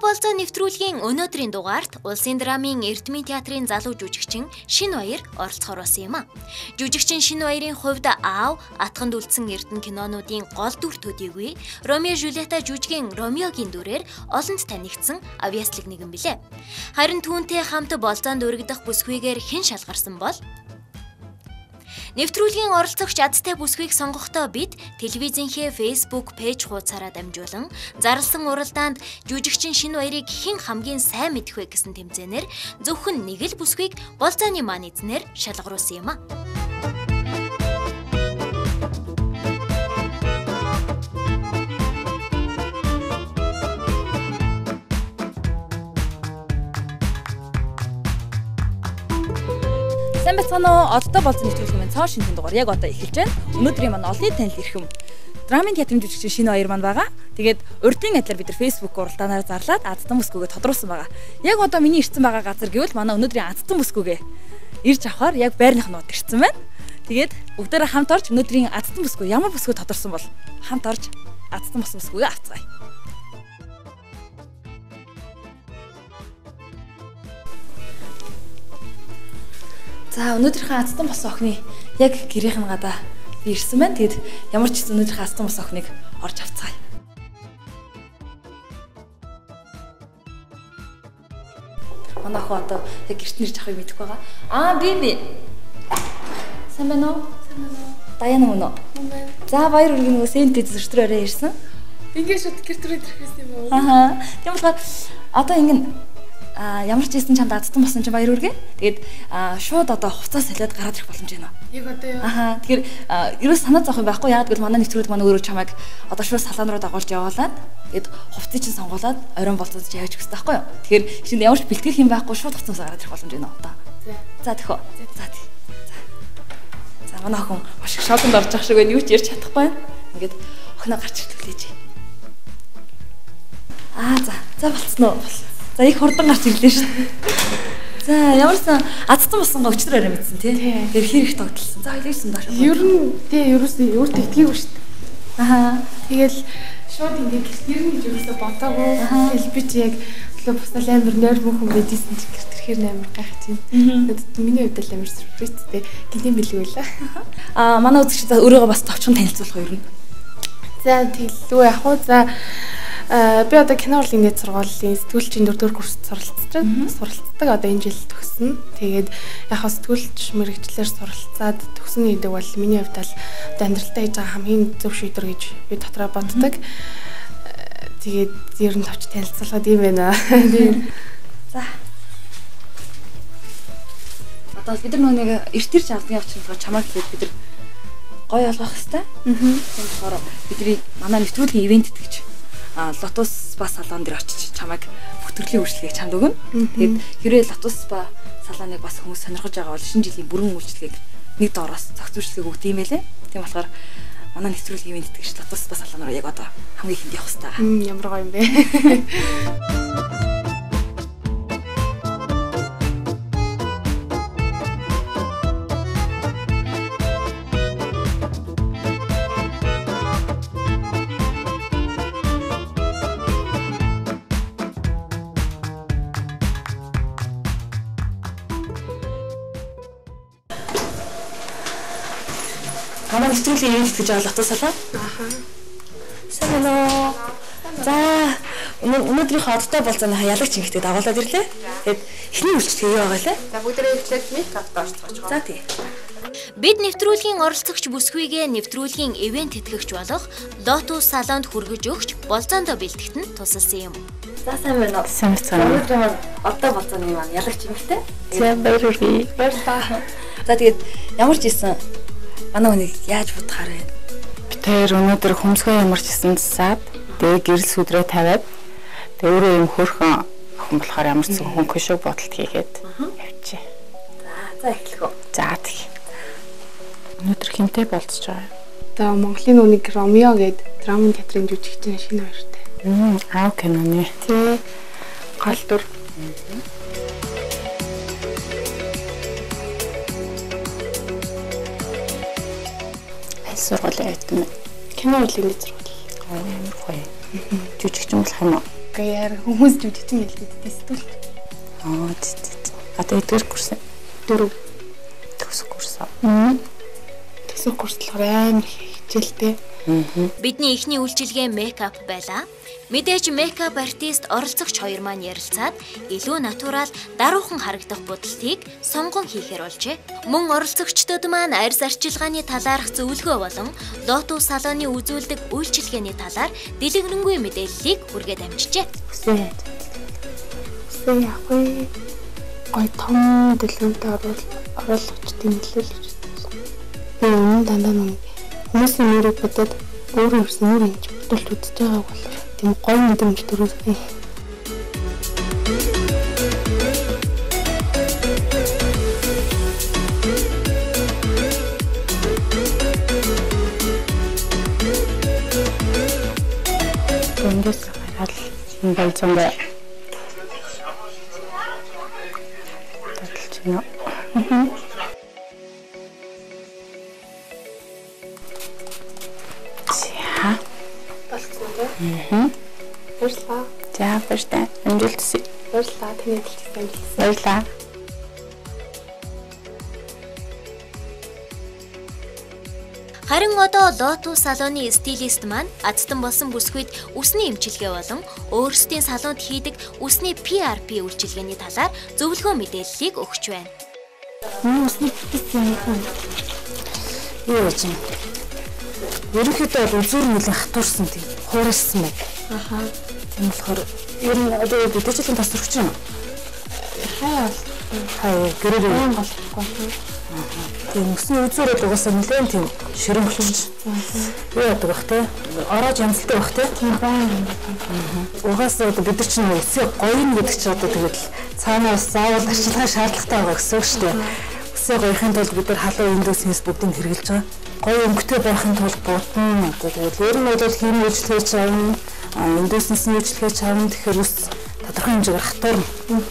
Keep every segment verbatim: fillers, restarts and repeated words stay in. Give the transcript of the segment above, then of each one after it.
болцоо нэвтрүүлгийн өнөөдрийн дугаарт Улсын драмын Эрдмийн театрын залуу жүжигчин Шинэ Баяр оролцохоор болсон юм а. Жүжигчин Шинэ Баярын хувьд аав Атганд үлдсэн Эрдэнэ кинонуудын гол дүр төдийгүй Ромео Жулиета жүжигийн Ромеогийн дүрээр олонд танигдсан авьяаслаг нэгэн билээ. Харин түүнтэй хамт болзоонд өргөдөх бүсгүйгээр хэн шалгарсан бол нэвтрүүлгийн оролцогч Азтай бүсгүйг сонгохдоо бид телевизийнхээ Facebook пэйж хуудасаараа дамжуулан зарласан уралдаанд жүжигчин Шинэ Баярыг хэн хамгийн сайн мэдэх вэ гэсэн тэмцээнээр зөвхөн нэг л бүсгүйг болзооны маань эзнэр шалгаруулсан юм а. Сайн бацгаано одтой болцсон нэвтрүүлгийн цоо шинэ дугаар яг одоо эхэлж байна. Өнөөдрийн маань олонний танил ирхэм драмын театрын жүжигчин Шинэ Баяр маань байгаа. Тэгээд урдын адилаар бид нар Facebook уралдаанаар зарлаад Азтан бүсгүйгээ тодруулсан байгаа. Яг одоо миний ирсэн байгаа газар гэвэл манай өнөөдрийн Азтан бүсгүйгээ ирж авахаар яг байрных нууд ирсэн байна. Тэгээд бүгдээрээ хамт орж өнөөдрийн Азтан бүсгүй ямар бүсгүй тодорсон бол хамт орж Азтан бүсгүйгээ авцгаая. За өнөөдрийнхээ Азтан бос охины яг гэрийнхэн гадаа би ирсэн байна. Тэгэд ямар ч зүйл өнөөдрийнхээ Азтан бос охиныг орж авцгаая. Манай охин одоо яг гэрт нэрж авахыг мэдэхгүй байгаа. Аа би би. Сайн байна уу? Сайн байна уу? Даяна мөн үү? Мөн байна. За баяр үргийн нөгөө сэнт зөвшөөрөөрэй ирсэн. Ингээ шууд гэрт рүү ирэхээс юм уу? Аа. Тийм болохоор одоо ингэ А ямар ч ийсэн чамд Азтан болсон чинь баяр үргээ. Тэгээд шууд одоо хуцаа салиад гараад ирэх боломж байна. Яг одоо юу? Аха. Тэгэхээр ерөөс санаа зовх юм байхгүй. Яг гэвэл манай нэвтрүүлэг маань өөрөө чамайг одоо шууд салаан руу дагуулж явуулаад тэгээд хувцсыг чинь сонгуулад оройн болцоож явж өгсөн байхгүй юу? Тэгэхээр чинь ямар ч бэлтгэх юм байхгүй шууд хуцаасаа гараад ирэх боломж байна одоо. За. За тэхөө. За тий. За. За манай охин маш их шоконд орж ах шиг байна. Юу ч ярьж чадахгүй байна. Ингээд охиноо гарч ирлүүлээч. Аа за. За болцсон уу? За их хурдан гарч ирлээ шүү дээ. За ямарсан Азтан болсон өчтөр арай мэдсэн тий. Тэр хэр их тогтолсон. За хэлээсэн даа. Ер нь тий ерөөсөө өөртөө итгээгүй шүү дээ. Аха. Тэгэл шууд ингээ гэр нь гэж ерөөсөө бодоогүй. Тэгэл би чи яг төлөө бусдаа амар нойр мөхөн байдсэн чи гэрт ирэхээр амар гайхаж байна. Миний хувьд л амар сүрпризтэй гинэн билгүй л. Аа манай үзэгч өөрийгөө бас товчхон танилцуулах юм. За тэглүү яг уу за би одоо кино урлагийн нийт сургуулийн сэтгүүлчийн дөрөвдүгээр курст суралцж байна. Суралцдаг одоо энэ жил төгснө. Тэгээд яг хаа сэтгүүлч мэрэгчлэр суралцаад төгснө гэдэг бол миний хувьд л одоо амьдралтаа хийж байгаа хамгийн зөв шийдвэр гэж би дотроо боддог. Тэгээд ер нь товч танилцуулгаад юм байна. За. Одоо бид нар нэг эрт ирж авдаг явчих нь чамайг хэлээд бид нар гоё олгох хэрэгтэй. Аа. Тийм болохоор бидний манай нэвтрүүлгийн ивент гэж а Lotus Spa салон дээр очиж чамайг бүтгэрлийн үйлчлэгийг чамд өгнө. Тэгээд хэрвээ Lotus Spa салоныг бас хүмүүс сонирхож байгаа бол шинэ жилийн бүрэн үйлчлэгийг нэг доороос зохиц үйлчлэгийг өгд юм байлээ. Тийм болохоор манай нэвтрүүлгийн ивент гэж Lotus Spa салон руу яг одоо хамгийн ихэнд явах хэрэгтэй. Ямар гоё юм бэ? Манай нэвтрүүлгийн ивент гэж байгаа Lotus салон. Аха. Сайн байна. За өнөөдрийн одтой болцооны ялагч ингэдэг дагуулад ирлээ. Тэгээд эхний үйлчлэг юу байгаа лээ? За бүгдээ үйлчлээд мейкап орцгооч. За тий. Бид нэвтрүүлгийн оролцогч бүсгүйгээ нэвтрүүлгийн ивент тэтгэгч болох Lotus салонд хүргэж өгч болзоондоо бэлтгэхэд тусалсан юм. За сайн байна уу? Сайн байна. Өнөөдрийн одтой болцооны маань ялагч ингэдэг. За баяр хүргэе. Баярлалаа. За тэгээд ямар ч ийсэн манай хүнийг яаж бодохаар вэ? Би тэр өнөөдөр хөмсгөө ямарч исэн засаад тэгээ гэрэл сүдрээ тавиад тэгээ өөрөө юм хөрхөн охин болохоор ямар ч хөнгөн шиг бодолт хийгээд явчихъя. За за эхлэх үү. За тэг. Өнөөдөр хинтэй болцож байгаа. Одоо Монголын үнийг Ромео гээд драмын театрын жүжигчин Шинэ Баяртай. Мм аа киноны. Тэ гол дүр. Сургууль айтсан. Кино урлагийн нийт сургууль. Аа гоё. Жүжигчин болох юм уу? Гаяар хүмүүс жүжигчин хэлдэг эсвэл. Аа тийм. Одоо эдгээр курс дөрөв төсөх курс. Аа. Төсөх курс л амар хичээлтэй. Бидний эхний үйлчилгээ мейкап байлаа. Мэдээж мейкап артист оролцогч хоёр маань ярилцаад илүү натурал, даруухан харагдах будалтыг сонгон хийхээр болжээ. Мөн оролцогчдод маань арьс арчилгааны талаарх зөвлөгөө болон Lotus салоны үзүүлдэг үйлчилгээний талаар дэлгэрэнгүй мэдээллийг хүргээд амжижээ. Үсээ. Үсээ яахгүй. Гой том дэлгэрэнтэй оруулагчдын нөлөөлж байна. Би өмнө дандаа нэг хүмүүсийн нэрийг бодоод өөрөө ирсэн өөр юм бодолт үзэж байгаа болохоор тийм гой мэдрэмж төрүүлсэн. Эндээс хараад энэ болцоонд таталж байна. За. Болсон дээ. Мм. Баярлалаа. За баярлалаа. Амжилтсаа. Баярлалаа. Таны хэлчихсэн амжилт. Баярлалаа. Харин одоо Lotus салоны стилист маань азтан болсон бүсгүйд үсний эмчилгээ болон өөрсдийн салонд хийдэг үсний пи ар пи үйлчилгээний талаар зөвлөгөө мэдээллийг өгч байна. Миний үсний бүтээсэн юм. Юу гэж юм? Ерөнхийдөө бол үзүүр нэлээд хатуурсан тийм хуурсан байна. Аха. Тийм болохоор ер нь одоо бүтэцлийн тас өргөж байна. Хаяа. Хаяа гэрээр юм болохгүй. тийм үсний үзүүр бол угаасаа нэлээд тийм ширэмхлж. Юу яадаг бах те? Ороож янзлтай бах те? Тийм байна. Угаасаа бид нар чинь үсээ гоён гэдэг чинь одоо тэгээд цаанаас заавал арчилгаа шаардлагатай байгаа гэсэн үг шүү дээ. Үсээ гоёхын тулд бид нар халуун эндоснээс бүгдийг хэрэгжилж байгаа. Гоё өнгөтэй байхын тулд бутан одоо тэгээд ер нь бол химийн үйлчлэгээ чавна, эндоснесний үйлчлэгээ чавна тэгэхээр ус тодорхой хэмжээгээр хатуурна.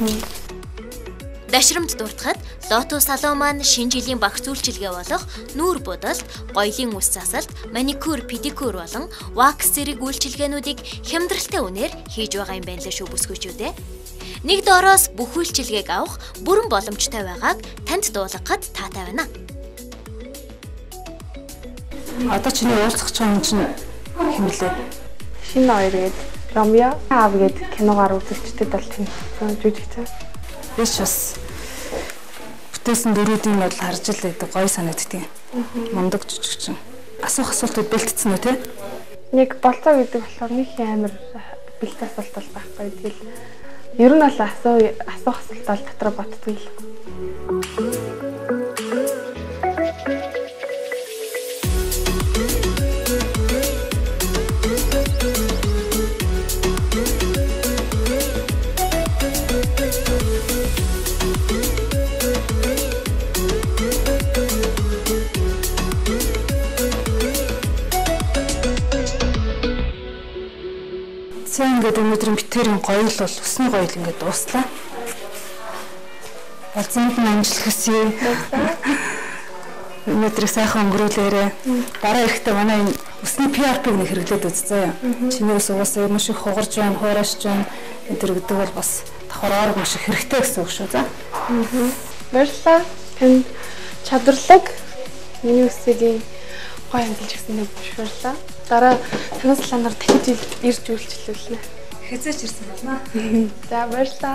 Дашрамд дуртахад Lotus салон маань шинэ жилийн багц үйлчилгээ болох нүүр будалт, гоёлын үс засалт, маникюр, педикюр болон вакс зэрэг үйлчилгээнүүдийг хямдралтай үнээр хийж байгаа юм байна лээ шүү бүсгүйчүүдээ. Нэг доороос бүх үйлчилгээг авах бүрэн боломжтой байгааг танд дуулгахад таатай байна. Одоо чиний уулзах чам чинь хэм блэ? Шинэ хоёр гээд Ромео аав гээд киногаар үзэгчдэд бол тийм жүжигч. Биш бас бүтээсэн дөрүүдийн бол харж л байдаг гоё санагддаг. Мундаг жүжигчин. Асуух асуултууд бэлтцсэн үү те? Нэг болцоо гэдэг болохоор нэг амар бэлт асуулт бол байхгүй. Тэгэл ер нь бол асуу асуух асуулт бол дотор боддгүй л. Сайн ингээд өнөөдрийн битэрийн гоёл бол усны гоёл ингээд дууслаа. Болцоонд нь амжилт хүсье. Өнөөдрийг сайхан өнгөрүүлээрэй. Дараа эрэхтээ манай энэ усны пи ар пиг нэг хэрэглээд үзье. Чиний ус угаасаа маш их хугарч байна, хуурашж байна. Энэ төр гэдэг бол бас давхар орог маш их хэрэгтэй гэсэн үг шүү за. Баярлалаа. Танд чадварлаг миний үсгийн гоё амжилт өгсөнд баярлалаа. Дараа танилцлаанаар дахиж ирж үйлчлүүлнэ. Хэзээ ч ирсэн болно. За баярлалаа.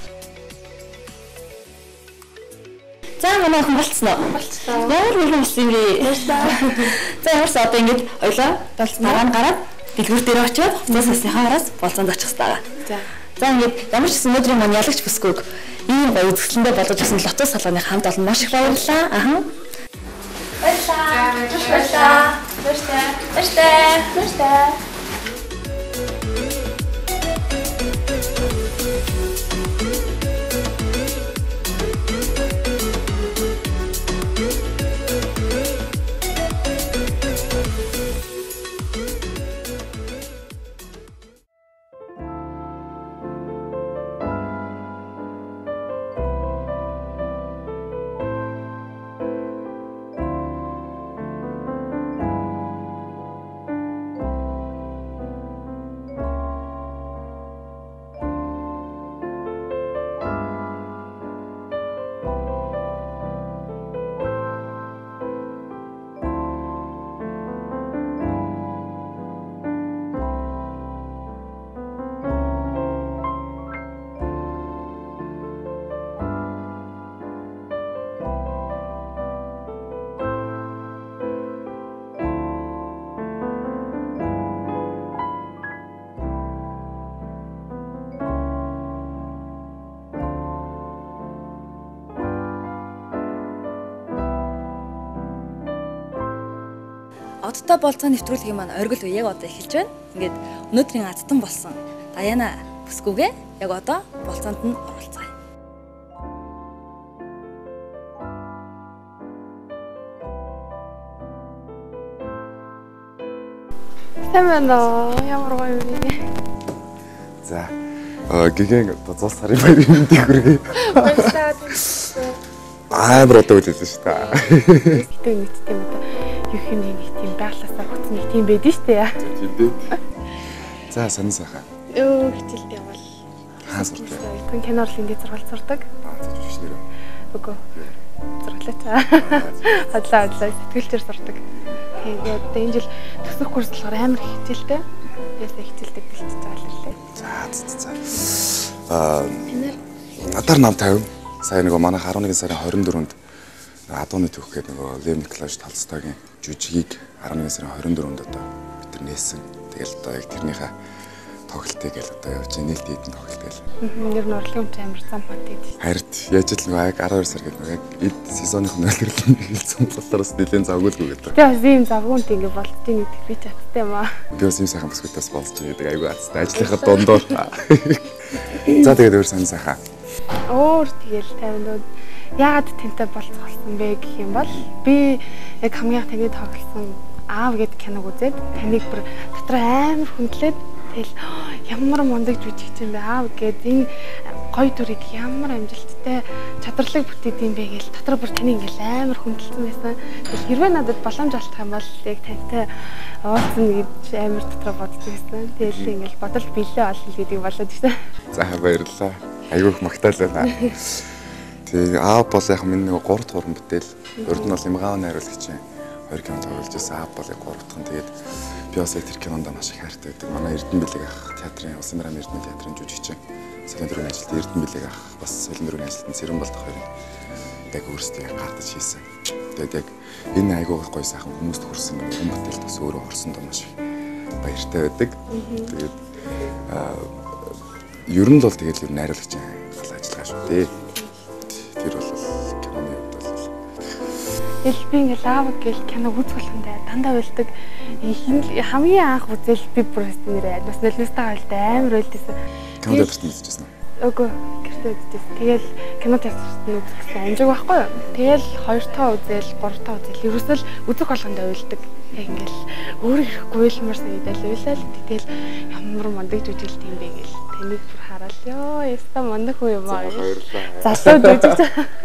За манай охин болцсон уу? Болцлоо. Ямар хөргөн болсон юм бэ? Баярлалаа. За ямарс одоо ингэж ойлоо дараа нь гараад дэлгүүр дээр очиод цаасныхаа араас болцоонд очих хэрэгтэй. За. За ингэж ямар ч гэсэн өдрийн маань ялагч бүсгүйг ийм гоё үзэсгэлэндээ болгож өгсөн Lotus салоны хамт олон маш их баярлалаа. Аха. Баярлалаа. Баярлалаа. Баярлалаа. Баярлалаа. Баярлалаа. одтой болцоо нэвтрүүлгийн маань оргил үе яг одоо эхэлж байна. Ингээд өнөөдрийн азтан болсон Даяна Бүсгүйгээ яг одоо болцоонд нь оролцгаая. Тэмэно ямар гоё юм бэ? За. Аа гэгэн одоо зул сарын баярын мэндийг хүргэе. Баярлалаа. Амар одоо үлээлсэн шүү дээ. Гэтэ нэг тийм одоо юу юм нэг тийм байглаасаа гоц нэг тийм байдэн шүү дээ. Тийм дээ. За сонин сайхан. Өө хичээлтэй бол хаа сурдаг. Тэгвэл кино урлын дээр зургал зурдаг. Аа зөв шүү дээ. Үгүй. Зурглаа. Хадлаа хадлаа сэтгэлчээр сурдаг. Тэгээд одоо энэ жил төсөх курс болохоор амар хичээлтэй. Ясаа хичээлтэй бэлтэж байгаа л лээ. За за за. Аа Адар нам тавь. Сая нөгөө манай арван нэгэн сарын хорин дөрөвөнд Адууны түүх гэдэг нөгөө Лев Николаевич Толстойгийн жүжигийг арван нэгэн сарын хорин дөрөвөнд одоо бид нар нээсэн. Тэгэл одоо яг тэрнийхээ тоглолтыг л одоо явж нээлт хийдэн тоглолт гэл. Нэр нь урлын өмч амар зам хат гэдэг. Харин яаж л нөгөө яг аравар сар гэдэг нөгөө яг эд сезоных нөлөөлөл хэлсэн болохоор бас нэлээд завгуулгүй гэдэг. Тэгээ бас ийм завгуунт ингэ болдгийг нэг би чадтай юм аа. Би бас ийм сайхан бүсгүйтэйс болж байгаа гэдэг айгүй азтай ажлынхаа дундуур. За тэгээд өөр сайн сайхан. Өөр тэгэл тавинд яагаад тэнтэй болцголсон бэ гэх юм бол би яг хамгийн их таны тоглосон аав гэдэг киног үзээд таныг бүр дотор амар хүндлээд тэгэл ямар мундаг жүжигч юм бэ аав гэдэг энэ гоё дүрийг ямар амжилттай чадварлаг бүтээд юм бэ гэж дотор бүр таны ингээл амар хүндэлсэн байсан. Тэгэл хэрвээ надад боломж олдох юм бол яг тантай уулзна гэж амар дотор боддог байсан. Тэгэл ингээл бодол билээ олно гэдэг болоод ирсэн. За баярлалаа. Айгүй их магтаал байна. Тэгээ аав бол яг миний нэг гурав дахь уран бүтээл. Урд нь бол Имгаан найруулагчийн хоёр кино тоглож байсан. Аав бол яг гурав дахь нь. Тэгээд би бас тэр кинонд маш их хайртай байдаг. Манай Эрдэнэ Билэг ах театрын Улсын Мэрам Эрдэнэ театрын жүжигчин. Сэлэн дөрөвний ажилтны Эрдэнэ Билэг ах бас Сэлэн дөрөвний ажилтны Цэрэн болдог хоёрын яг өөрсдөө гардаж хийсэн. Тэгээд яг энэ айгүй гоё сайхан хүмүүст хүрсэн уран бүтээл бас өөрөө орсондоо маш их баяртай байдаг. Тэгээд ер нь бол тэгэл ер нь найруулагчийн гал ажиллагаа шүү дээ. Тэр бол киноны хувьд бол эл би ингээл аав гэл кино үзэх болгондоо дандаа уйлдаг. Хамгийн анх үзэл би бүр нэрээ бас нэлмэстэй байлтай амар уйлдсэн. Кино театрт үзчихсэн үү? Үгүй гэртээ үзчихсэн. Тэгэл кино театрт нь үзэх гэсэн амжиг байхгүй юу? Тэгэл хоёр тоо үзэл, гурав тоо үзэл ерөөсөл үзэх болгондоо уйлдаг. Яг ингээл өөр ирэхгүй уйлмар санагдал уйлал. Тэгэл ямар мундаг жүжиглт юм бэ гэл. Тэнийг бүр хараад ёо, яста мундаг хүн юм аа. Залуу жүжигч.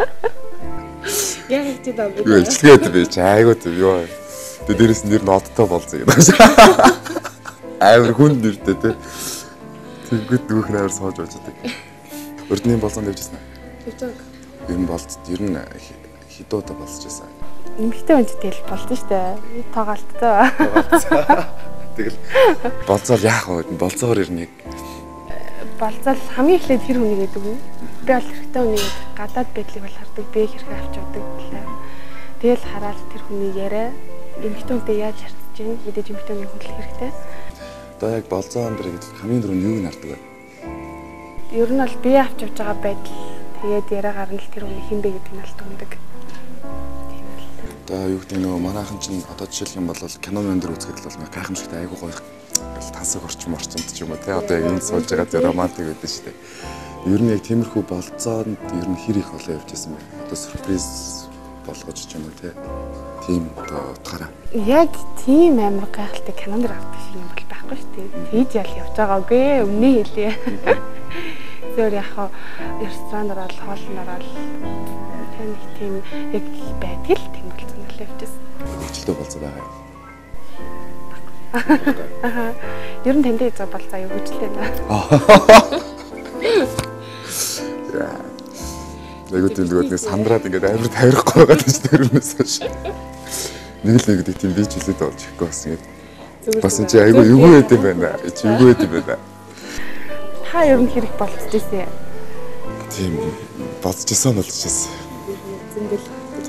Яг их тийм үү? Үйлчлэгээд би ч айгуу тийм ёо. Тэгээ дээрэс нэр ноттой болцоо гэдэг. Амар хүн нэртэй те. Тэгвэл дүүх нээр сууж очдаг. Өрдний болцоонд явжсэн аа. Тэгдэг. Ер нь болц, ер нь хэдэн удаа болцож байсан. Эмэгтэй хүнтэй тэл болдсон шүү дээ. Тогаалттай. Тэгэл болцоол яах вэ? Болцоогоор ер нь яг болцол хамгийн эхлээд хэр хүнийг гэдэг үү? Би бол хэрэгтэй хүнийг гадаад байдлыг бол хардаг, би хэрэг авч явдаг гэлээ. Тэгэл хараад тэр хүнийг яриа эмэгтэй хүнтэй яаж харьцаж байна? Мэдээж эмэгтэй хүний хүндлэх хэрэгтэй. Одоо яг болцоон дээр гэдэг хамгийн дөрөв юуг нардаг вэ? Ер нь бол би авч явж байгаа байдал тэгээд яриагаар нь тэр хүний хэн бэ гэдэг нь алт өндөг. Тийм л. Одоо юу гэдэг нөгөө манайхан чинь одоо жишээлх юм бол кино мэн дээр үзэхэд л бол гайхамшигтай айгуу гоё тансаг орчим орчимд ч юм уу тий одоо яг энэ суулж байгаа тийм романтик байдаг шүү дээ. Ер нь яг тиймэрхүү болцоонд ер нь хэр их болоо явж байсан бэ? Одоо сюрприз болгож ч юм уу тий. Тийм одоо утгаараа. Яг тийм амар гайхалтай кинонд гардаг шиг юм бол байхгүй шүү дээ. Тийж ял явж байгаагүй өмнө хэлээ. Зөөр яхаа ресторан ороод хоолн ороод тань тийм яг байдаг л тийм болцсон л явчихсан. Хөвчлөө болцоо байгаа юм. Ер нь тандаа хийж болцоо юу хөвчлээ нэ. Яа. Нэг тийм зүгээр нэг сандраад ингээд амар тавихгүй байгаа гэж тэрнээс хойш. Нэг л нэг гэдэг тийм би ч хэлээд болж ихгүй бас ингээд. Бас энэ чи айгүй юу байд юм байна. Чи юу байд юм байна. Та ер нь хэрэг болцчихсэн. Тийм болцчихсан болцчихсан. Зэндэл.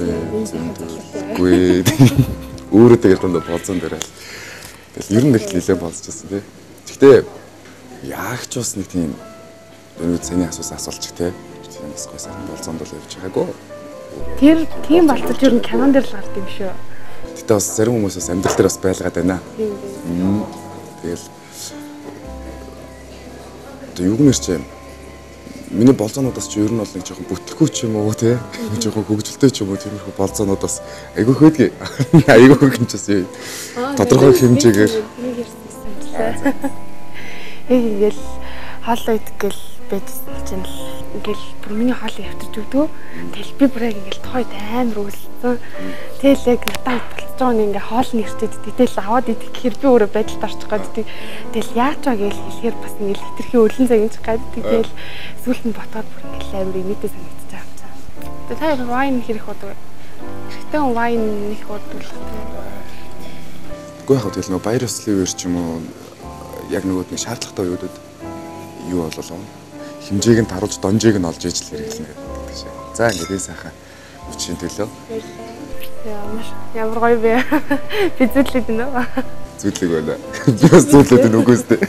Гүй. Өөрөө тэгээд тонд болцсон дээрээ. Тэгэл ер нь их нэлээд болцчихсан тий. Гэхдээ яг ч бас нэг тийм өнөө цэний асуусан асуулч тий. Тийм бас гой сайхан болцоонд бол явж байгаагүй. Тэр тийм болцож ер нь кинон дээр л гард юм шүү. Гэтэ бас зарим хүмүүс бас амьдрал дээр бас байлгаад байна. Тэгэл одоо юу гэмээр чи миний болзоонуудаас ч ер нь бол нэг жоохон бүтэхгүй ч юм уу те нэг жоохон хөгжилтэй ч юм уу тиймэрхүү болзоонуудаас айгүй хөөдгий айгүй хөгжимчээс юу тодорхой хэмжээгээр ингээл хоолой идэгэл бэжсэн чинь ингээл бүр миний хоолой явтарч өгдөө. Тэгэл би бүрээ ингээл тохойд амар үлдсэн. Тэгэл яг надад болцож байгаа нь ингээ хоол нэрчээд тэгэл аваад идэх гэхээр би өөрөө байдалд орчих гээд тэгэл яач вэ гэж хэлэхээр бас ингээл хитрхи өлөн цагийнч гад тэгэл сүүлд нь ботоод бүр ингээл амар имэдээ санагдаж байгаа юм цаа. Тэгээ та вайн хэрэг бодог. Хэрэгтэй вайн их бодвол. Гэхдээ яг тэгэл нөө баяр ёслолын үеэр ч юм уу яг нөгөө нэг шаардлагатай үеүүдэд юу болоо хэмжээг нь таруулж донжийг нь олж ижил хэрэглэнэ гэдэг шиг. За ингээд сайхан өчийн төлөө. Ямар ямар гоё бэ. Би зүтлээд байна уу? Зүтлэг байна. Би бас зүтлээд байна үгүйс дээ.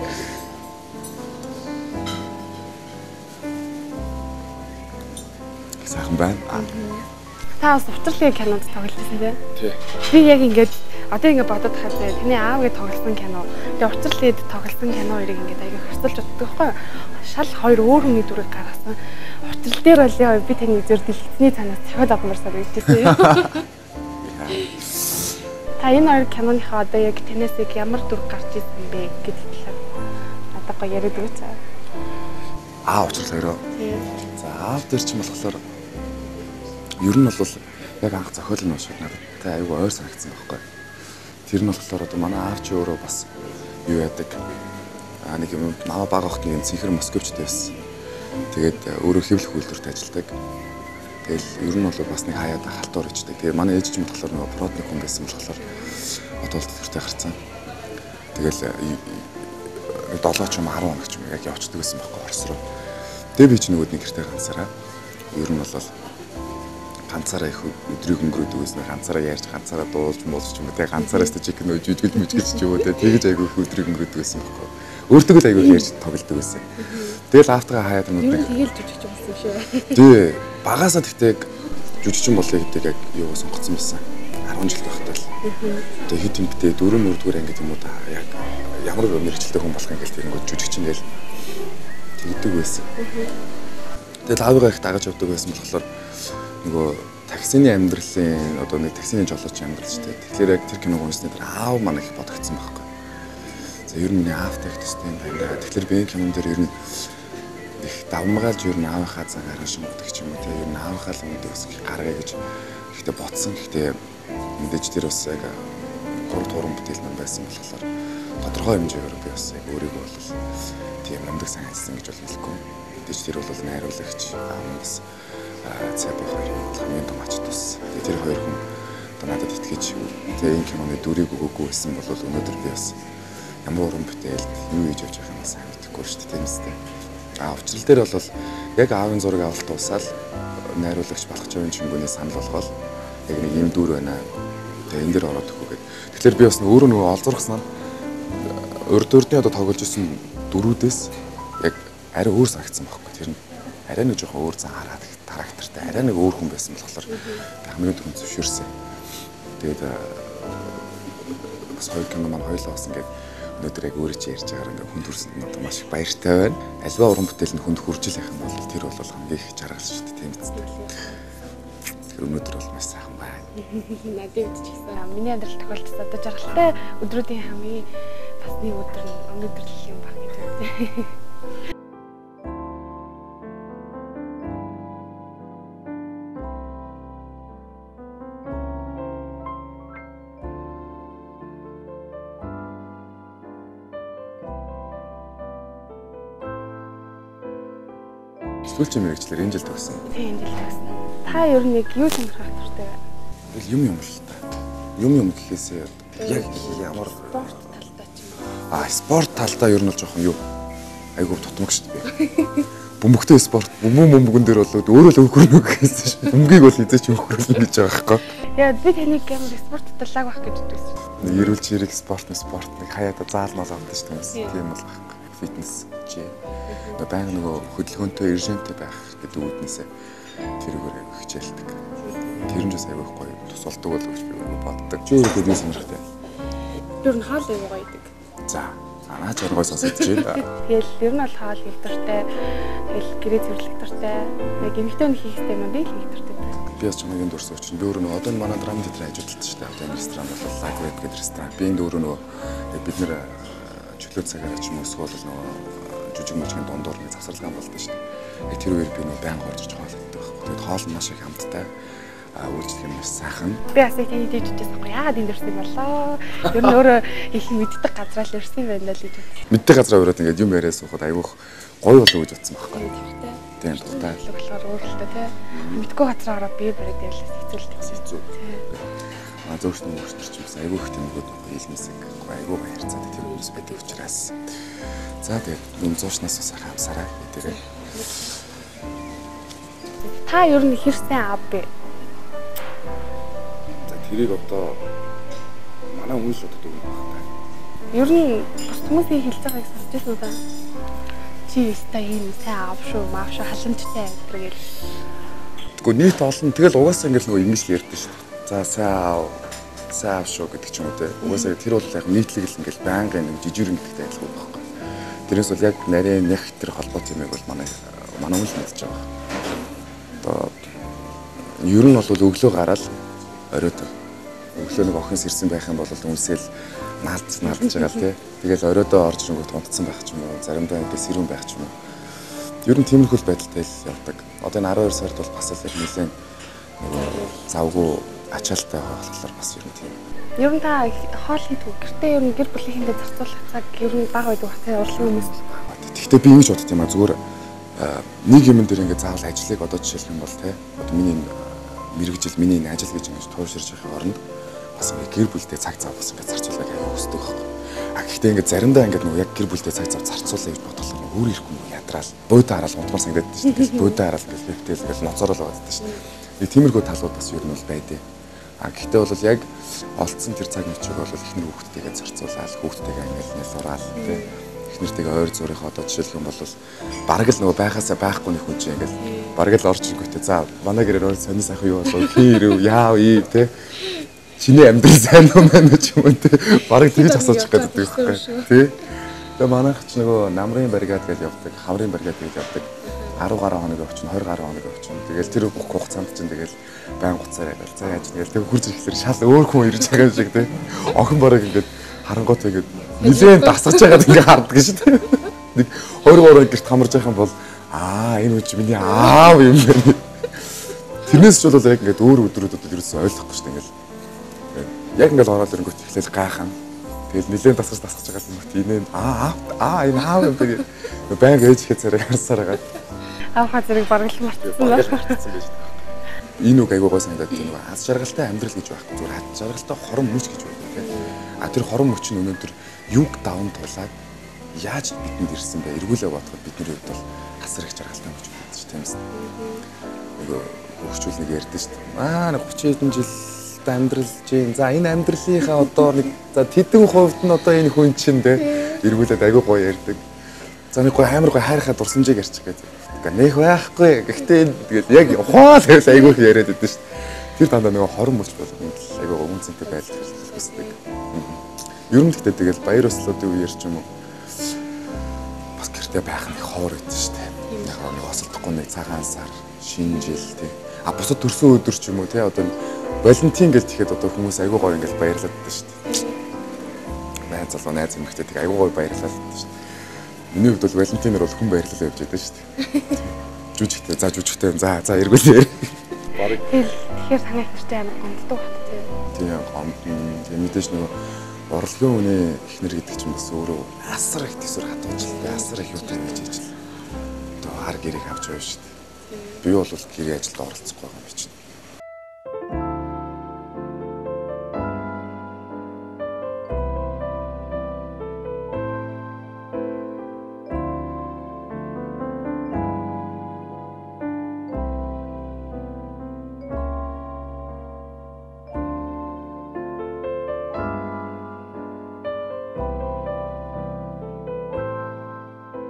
Сайхан байна. Та бас уцралын кинонд тоглолтсон тийм. Тий. Би яг ингээд одоо ингээд бодоод хахад таны аав гэж тоглосон кино. Тэгээ уцралын тоглосон кино хоёрыг ингээд аяга харьцуулж боддог байхгүй юу? Шал хоёр өөр хүний дүрийг гаргасан. Уцрал дээр бол яа би таны зэр дэлгэцний танаас цахиад авмаар санагдчихсэн юм. Та энэ хоёр киноныхаа одоо яг танаас яг ямар дүр гарч ирсэн бэ гэдэг талаар одоо гоё яриад өгөөч. Аа уцрал хоёроо. Тий. За аав дээр ч юм болохоор ер нь бол яг анх зохиол нь уушиг надад аюу ойр санагдсан байхгүй. Тэр нь болохоор одоо манай аав чи өөрөө бас юу яадаг. Аа нэг юм намаа бага охт нэг цэнхэр Москвчтэй байсан. Тэгээд өөрөө хэвлэх үйлдвэрт ажилладаг. Тэгэл ер нь бол бас нэг хаяад халтуур ичдэг. Тэгээ манай ээж ч юм болохоор нөгөө продник хүн байсан болохоор одоолт төртэй гарцсан. Тэгэл долоо ч юм арван хоног ч юм яг явцдаг байсан байхгүй Орос руу. Тэгээ би ч нөгөөд нэг гэртээ ганцаараа ер нь бол ганцаараа их өдрийг өнгөрөөдөг байсан. Ганцаараа ярьж, ганцаараа дуулж, муулж ч юм уу. Тэгээ ганцаараас ч чиг нөө жижигэл мүжгэлч ч юм уу. Тэгэж айгүй их өдрийг өнгөрөөдөг байсан байхгүй. Өөртөө л айгүй ярьж тоглодог байсан. Тэгэл автгаа хаяад нэг Юу тэгэл жижигч болсон юм шүү. Тий. Багасаа тэгтээ жүжигчин болъё гэдэг яг юу сонгоцсон байсан. арван жил байхдаа л. Тэгээ хэд юм битээ дөрөв мөрдүгээр анги юм уу та яг ямар мэрэгчлээ хүн болох ингээл тэгэнгүүт жүжигчин гээл тэгдэг байсан. Тэгэл аавыгаа их дагаж явдаг байсан болохоор нөгөө таксины амьдралын одоо нэг таксины жолооч амьдрал шүү дээ. Тэгэхээр яг тэр киног унсны дараа аав маань их бодогдсон байхгүй. За ер нь миний аавтай их төстэй юм байна. Тэгэхээр би кинон дээр ер нь их давмгаалж ер нь аавынхаа цаг арга шимгдэг ч юм уу. Тэгээ ер нь аавынхаа л өмнөд өсгөх гаргая гэж ихтэй бодсон. Гэхдээ мэдээж тэр бас яг гурав дууран бүтээл маань байсан болохоор тодорхой хэмжээгээр би бас яг өөрийгөө бол тийм амдаг сайн ажилласан гэж бол хэлэхгүй. Мэдээж тэр бол найруулагч аав нь бас цэбэ хоёрын хамгийн том ач тус. Тэр хоёр хүн одоо надад итгэж тэгээ энэ киноны дүрийг өгөөгүй байсан бол өнөөдөр би бас ямар уран бүтээлд юу хийж явж байгааг сайн мэдэхгүй шүү дээ тийм үстэй. А учрал дээр бол яг аавын зураг авалт туусаал найруулагч Балхчовын Чингүний санал болгоод яг нэг юм дүр байна. Тэгээ энэ дэр ороод өгөх гээд. Тэгэхээр би бас өөрөө нөгөө олзуурхсан нь урд урдны одоо тоглож исэн дөрүүдээс яг арай өөр санагдсан байхгүй. Тэр нь арай нэг жоохон өөр зан хараад характертай арай нэг өөр хүн байсан болохоор хамгийн түрүүнд зөвшөөрсөн. Тэгээд бас хоёр кино маань хоёулаа бас ингээд өнөөдөр яг өөрөө чи ярьж байгаагаар ингээд хүн төрсөнд нь одоо маш их баяртай байна. Альва уран бүтээл нь хүнд хүрж ил байх юм бол тэр бол хамгийн их жаргал шүү дээ тийм үстэй. Тэгэхээр өнөөдөр бол маш сайхан байна. Надад ч гэсэн миний амьдрал тохиолдсон одоо жаргалтай өдрүүдийн хамгийн бас нэг өдөр нь өнөөдөр л юм баг гэж байна. Сүүлчийн мэрэгчлэр энэ жил төгсөн. Тийм энэ жил төгсөн. Та ер нь яг юу сонирхох дуртай вэ? Тэгэл юм юм л та. Юм юм гэхээсээ яг ямар спорт талтай ч юм уу. Аа спорт талдаа ер нь л жоохон юу айгуу тутмаг шүү дээ. Бөмбөгтэй спорт, бөмбөг бөмбөгөн дээр бол өөрөө л өвхөрнө гэсэн шүү. Бөмбөгийг бол хизээч өвхөрүүлнэ гэж байгаа байхгүй. Яа би таныг ямар спорт талааг байх гэж бодсон. Эрүүл чирэг спорт, спорт нэг хаяада заалмал авдаг шүү дээ. Тийм бол байхгүй. Фитнес чи одоо баян нөгөө хөдөлгөөнтэй, иржэнтэй байх гэдэг үүднээсээ тэрүүгээр хичээлдэг. Тэр нь ч аягүй гоё тусалдаг болов гэж би боддог. Чи өөрөө хэдийн сонирхтой. Ер нь хоол аягүй гоё идэг. За, анаач оргой сонсож байна. Тэгэл ер нь бол хоол хийх дуртай. Тэгэл гэрээ зэрлэх дуртай. Яг эмэгтэй хүн хийх хэрэгтэй юм би хийх дуртай. Би бас чамайг дурсан учраас би өөрөө нөгөө одоо манай драм театр ажилладаг шүү дээ. Одоо ресторан бол Lagwet гэдэг ресторан. Би энэ өөрөө нөгөө бид нэр чөлөө цагаараа ч юм уу эсвэл нөгөө жүжиг мужийн дундуур нэг завсарлага болдог шүү дээ. Яг тэр үеэр би нөгөө байнга орж иж хоол иддэг байхгүй. Тэгээд хоол нь маш их хамттай. А үйлчлэх юм сайхан. Би бас их тийм дижижсэн байхгүй. Яагаад энэ дурсан болоо? Ер нь өөрөө их мэддэг газраа л ирсэн байна л гэж бодсон. Мэддэг газраа өрөөд ингээд юм яриа суухад айгүйх гоё болов гэж бодсон байхгүй. Тийм дуртай. Болохоор өөрөлтөө тий. Мэдгүй газраа ороод бие бариад ялс хэцүүлдэг. Хэцүү. А зөвшнө мөрчнөр ч бас айгүйх тэмгүүд илмэсэг айгүй баярцаад тэр хүмүүс байдаг учраас. За тэгээд юм зуушнаас бас хамсараа тэрэг. Та ер нь хэрсэн аав бэ? Тэрийг одоо манай хүмүүс л боддог юм байна. Ер нь бус хүмүүсийн хэлж байгааг сонсч байсан уу та? Чи өстой ийм сайн аав шүү, маав шүү, халамжтай амьдрал гэл. Тэгвэл нийт олон тэгэл угаасаа ингээл нөгөө ингэж л ярьдэн шүү дээ. За сайн аав, сайн аав шүү гэдэг ч юм уу те. Угаасаа тэр бол яг нийтлэг л ингээл байнгын нэг жижигэр нэгтэй адилхан байхгүй. Тэрнээс бол яг нарийн нэх тэр холбоотой юм бол манай манай хүмүүс мэдж байгаа. Одоо ер нь бол өглөө гараад оройтой. Өглөө нэг охин сэрсэн байх юм бол хүмүүсэл наалдж наалдж байгаа л тий. Тэгэл оройдоо орж ирэнгүүт тунтсан байх ч юм уу, заримдаа ингэ сэрүүн байх ч юм уу. Ер нь тиймэрхүү байдалтай л явдаг. Одоо энэ арван хоёр сард бол бас л нэлээд завгүй ачаалтай болохоор бас ер нь тийм. Ер нь та хоол хийдэг. Гэртээ ер нь гэр бүлийнхээ зарцуулах цаг ер нь бага байдаг бахтай урлагийн хүмүүс. Тэгэхдээ би ингэж бодд юм а зүгээр нэг юм дээр ингэ заавал ажлыг одоо жишээлх юм бол тий. Одоо миний мэрэгжил миний энэ ажил гэж ингэж тууширч байхын оронд бас ингэ гэр бүлтэй цаг зав бас ингэ зарцуулах аяга хүсдэг байхгүй. А гэхдээ ингэ заримдаа ингэ нөгөө яг гэр бүлтэй цаг зав зарцуулъя гэж бодлоо өөр ирэхгүй ядраал. Бөөдөө хараад унтмаар санагдаад шүү дээ. Бөөдөө хараад ингэ хэвтэл ингэ ноцоорол байгаад шүү дээ. Би тиймэрхүү талууд бас ер нь бол байдیں۔ А гэхдээ бол яг олцсон тэр цаг мөчийг бол ихнэр хүүхдтэйгээ зарцуулаад хүүхдтэйгээ ингэ нэлуураад тий. Эхнэртэйгээ ойр зурийнхаа одоо жишээлх юм бол бараг л нөгөө байхаасаа байхгүй нэг хүн чинь ингээл бараг л орж ирэнгүүтээ за манай гэрээр сонир сайхан юу болов хин ирв яав ий те чиний амьдрал сайн уу мэн ч юм уу те бараг тэгж асуучих гэдэг байхгүй тий. Тэгээ манайх ч нөгөө намрын баригад гэж явдаг хаврын баригад гэж явдаг арав гаруй хоног явчихна двадцать гаруй хоног явчихна. Тэгэл тэр бүх хугацаанд чинь тэгэл байн гоцаар яагаад за яаж тэгэл тэг хурж ирэхлээр шал өөр хүн ирж байгаа юм шиг те охин бараг ингээд харангуут ингээд нилээн дасгаж байгаад ингээд харддаг шүү дээ. Нэг хоёр гурван гэрт хамарж байх юм бол аа энэ үуч миний аав юм байна. Тэрнээс ч бол яг ингээд өөр өдрүүдэд ерөөсөй ойлгохгүй шүү дээ ингээд. Яг ингээд ороод ирэнгүүт эхлээл гайхаа. Тэгэл нилээн дасгаж дасгаж байгаа юм бот инээ аа аа энэ аав юм тэгээд байнг ээж ихэ царай харсаар байгаа. Аавха зэрэг бараг л мартсан байж. Энэ үг айгуугаа санагдаад тийм нэг аз жаргалтай амьдрал гэж байхгүй зүгээр аз жаргалтай хорон мөч гэж байна тийм. А тэр хорон мөч нь өнөөдөр юг даван тулаад яаж бидэнд ирсэн бэ? Эргүүлээ бодоход бидний хувьд бол асар их жаргалтай мөч байна шүү тийм ээ. Нөгөө хөгжүүл нэг ярьдэн шүү дээ. Аа нэг тридцать хэдэн жилд амьдралж юм. За энэ амьдралынхаа одоо нэг за тэдэн хувьд нь одоо энэ хүн чинь тийм эргүүлээд айгуу гоё ярьдаг. За нэг гоё амар гоё хайрхаа дурсамжийг ярьчих гэдэг. Нэх байхгүй. Гэхдээ тэгээд яг ухаал гэвэл айгүй их яриад байдсан шүү дээ. Тэр дандаа нэг хорон мөч болох юм л айгүй үнцэнтэй байдал хэлдэг. Ер нь гэхдээ тэгэл баяр ёслолтын үеэр ч юм уу бас гэртээ байх нь ховор байдсан шүү дээ. Яг нэг осолдохгүй нэг цагаан сар, шинэ жил тий. А бусад төрсөн өдөр ч юм уу тий одоо Валентин гэж тэгэхэд одоо хүмүүс айгүй гоё ингээл баярлаад байдаг шүү дээ. Найз залуу найз эмэгтэй тэг айгүй гоё баярлаад байдаг шүү дээ. Миний хувьд бол Валентинээр бол хүн баярлалаа явж байдаг шүү дээ. Жүжигтэй, за жүжигтэй, за за эргүүлээ. Бараг. Тэгэхээр танай ихнэртэй амар гомддог бат тий. Тийм гомдно. Тэгээ мэдээж нөгөө урлагийн үний ихнэр гэдэг чинь бас өөрөө асар их төсөр хатуучлаа. Асар их юутай байж ижил. Одоо хар гэрийг авч явна шүү дээ. Би бол гэрийн ажилд оролцохгүй байгаа юм чинь.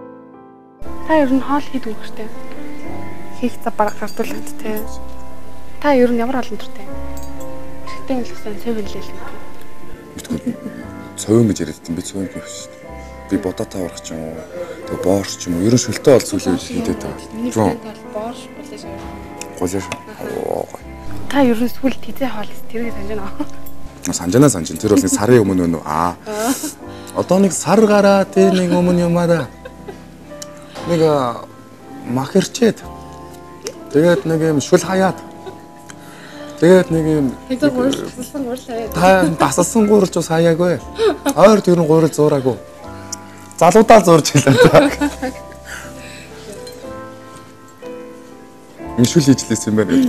Та ер нь хоол хийдэг үгтэй. Хийх за бараг гардуулаад тий. Та ер нь ямар олон төртэй? Эрэгтэй үлсэн цөв хэлээ л үү? Цовын гэж яриад би цовын биш шүү дээ. Би бодоотаа урах ч юм уу, тэг боорч ч юм уу, ерөн шүлтэй бол зүйлээ хийдээд байгаа. Миний бол боорш болоо шээ. Голош. Та ер нь сүлд хизээ хоолс тэрийг санаж байна уу? Санжана санжин тэр бол нэг сарын өмнө өнөө аа. Одоо нэг сар гараа тэр нэг өмнө юм аа да. Нэг махэрчээд. Тэгээд нэг юм шүл хаяад. Тэгээд нэг юм хэдэн гурал тасалсан гурал хаяад. Та тасалсан гуралж бас хаяагүй. Ойр тэр нь гурал зуураагүй. Залуудаа зурж хэлээ та. Ин шүл хийжлээс юм байна.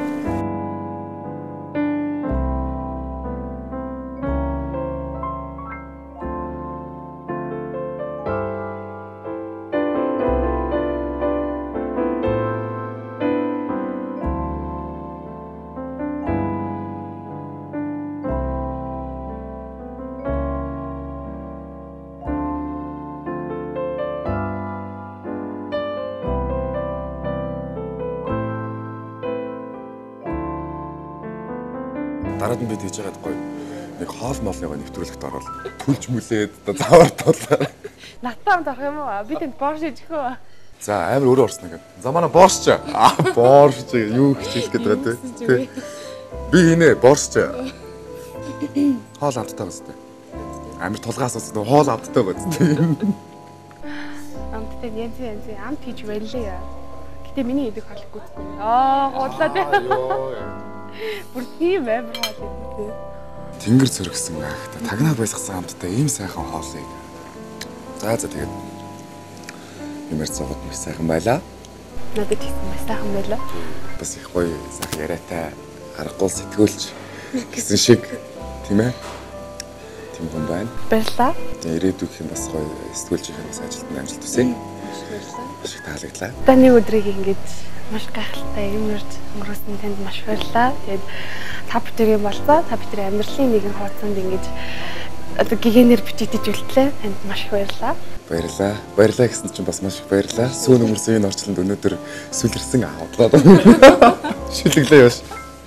Дараад нь би тэгж яагаад гоё нэг хоол моолныгоо нэвтрүүлэхт орол түлж мүлээд завар тулаа. Натаамд авах юм уу? Би тэнд борш хийж хөө. За амар өөрөө орсон нэг. За манай борш ч. Аа борш ч юу хичээх гээд байгаа тий. Би хийнэ борш ч. Хоол амттай байгаа зү. Амар тулгаас ус хоол амттай байгаа зү. Амттай янз янз амт хийж байлээ яа. Гэтэ миний идэх хоолгүй. Аа хуудлаа тий. Бүр тийм амар хоол. Тэнгэр зөргсөн ах та тагнаад байсгсан хамттай ийм сайхан хоолыг. За за тэгээд юмэр цогод маш сайхан байлаа. Надад их маш сайхан байлаа. Бас их гоё сайхан яриатай аргагүй сэтгүүлч гэсэн шиг тийм ээ. Тийм хүн байна. Баярлаа. Ирээдүйг юм бас гоё сэтгүүлч их бас ажилтнаа амжилт хүсье. Маш их таалагдлаа. Таны өдрийг ингэж маш гайхалтай юмэрч өнгөрөөсөн танд маш баярлалаа. Тэгээд та бүхэн болцоо та бүхэн амьдралын нэгэн хуудсанд ингэж одоо гигэнээр бичигдэж үлдлээ. Танд маш их баярлалаа. Баярлалаа. Баярлалаа гэсэн чинь бас маш их баярлалаа. Сүүн өнгөрсөн энэ орчлонд өнөөдөр сүлэрсэн авдлаа. Шүлэглээ яаш.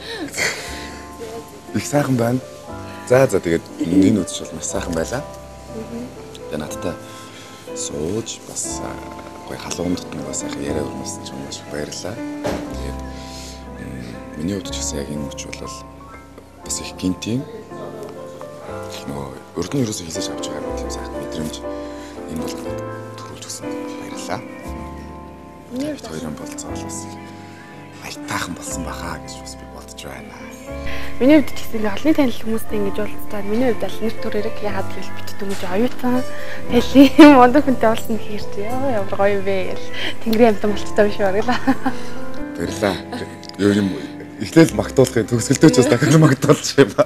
Их сайхан байна. За за тэгээд энэ үдшил маш сайхан байлаа. Тэгээд надтай сууж бас халуун дотны бас сайхан яриа өрнөсөн ч маш баярлалаа. Тэгээд миний хувьд ч гэсэн яг энэ мөч бол бас их гинтийн нөгөө урд нь ерөөсөө хийсэж авч байгаагүй тийм сайхан мэдрэмж энэ бол надад төрүүлж өгсөн баярлалаа. Тэгээд хоёрын болцоо бас аятайхан болсон бахаа гэж бас би бодож байна. Миний хувьд ч гэсэн олонний танил хүмүүстэй ингэж уулзтаа миний хувьд аль нэр төр хэрэг яагаад гэвэл бид дүнж оюутан тэлийн мондөг хүнтэй уулзсан гэхээр чи ямар гоё юм бэ гэл тэнгэрийн амтан болчихсон биш баргалаа. Баярлаа. Юу юм эхлээл магтуулахын төгсгөлдөө ч бас дахин магтуулж юм ба.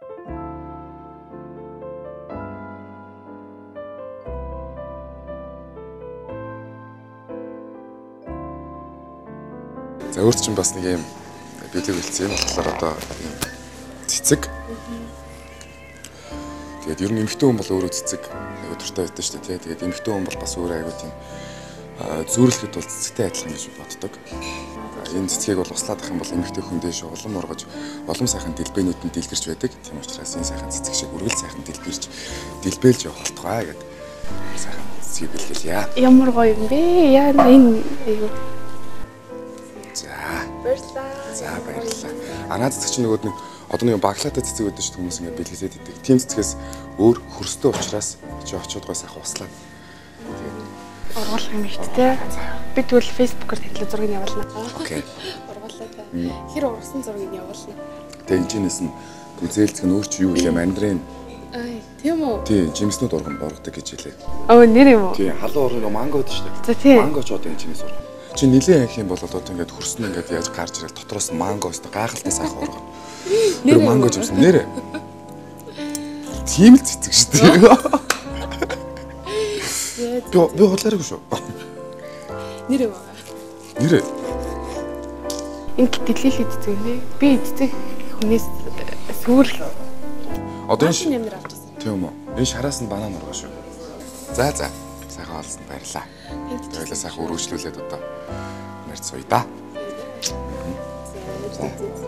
За өөрт чинь бас нэг юм билег хэлсэн юм болохоор одоо цэцэг. Тэгээд ер нь эмэгтэй хүн бол өөрөө цэцэг аюу дуртай байдаг шүү дээ. Тэгээд эмэгтэй хүн бол бас өөрөө аюу тийм зүүрлэхэд бол цэцэгтэй адилхан гэж боддог. Энэ цэцгийг бол услаад ах юм бол эмэгтэй хүн дэше улам оргож улам сайхан дэлбээнүүд нь дэлгэрч байдаг. Тийм учраас энэ сайхан цэцэг шиг үргэлж сайхан дэлбэрч дэлбэлж явах болтугай гэдэг сайхан цэцгийг бэлгэлье. Ямар гоё юм бэ? Яа энэ аюу. За. Баярлалаа. За баярлалаа. Анаа цэцэг чинь нөгөөд нэг одоо нэг баглаатай цэцэг байдаг шүү хүмүүс ингэ бэлгэлээд идэг. Тим цэцгээс өөр хөрстэй учраас чи очиод гой сайхан услаа. Ургуулах юм шүү дээ. Би тэгвэл фэйсбүүкээр тэглээ зургийг явуулна. Окей. Ургууллаа та. Хэр ургасан зургийг явуулна. Тэгээд энэчнээс нь гүзээлцэг нь өөр чи юу вэ? Мандрин. Аа, тийм үү? Тий, жимснүүд урган ургадаг гэж хэлээ. Оо, нэр юм уу? Тий, халуун урган манго гэдэг шүү дээ. За тий. Манго ч одоо энэчнээс урган. Чи нилээн анх юм бол одоо ингээд хөрснө ингээд яаж гарч ирэл дотроос нь манго өстө гайхалтай сайхан урган. Нэр манго жимсэн нэрэ. Тийм л цэцэг шүү дээ. Би би хотлааргүй шүү. Нэр юм аа. Нэрэ. Ингээд дэлхийд цэцэг нэ. Би цэцэг хүнээс сүүл. Одоо энэ нэмэр авчихсан. Тийм үү. Энэ шараас нь банан ургаа шүү. За за. Сайхан олсон баярлаа. Тэгэлээ сайхан өргөжлүүлээд одоо нарт суй да. За.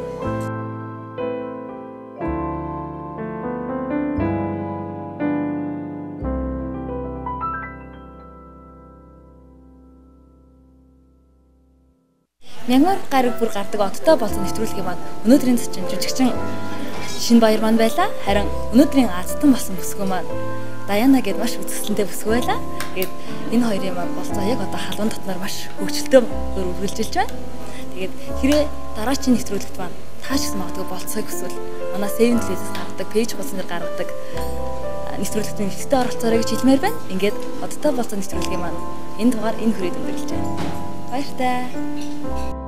Мянмар гараг бүр гардаг одтой болсон нэвтрүүлгийн маань өнөөдрийн зочин жүжигчин Шинбаяр маань байлаа. Харин өнөөдрийн Азтан болсон бүсгүй маань Даяна гэдээ маш үзэсгэлэнтэй бүсгүй байлаа. Тэгээд энэ хоёрын маань болцоо яг одоо халуун дотноор маш хөгжилтэй үргэлжилж байна. Тэгээд хэрэг дараачийн нэвтрүүлэгт маань таашгис магадгүй болцоог хүсвэл манай Seven Places гаргадаг, пэйж хуудсан дээр гаргадаг нэвтрүүлэгтийн ихтэй оролцоорой гэж хэлмээр байна. Ингээд одтой болсон нэвтрүүлгийн маань энэ дугаар энэ хүрээд өндөрлөж байна. Баяртай.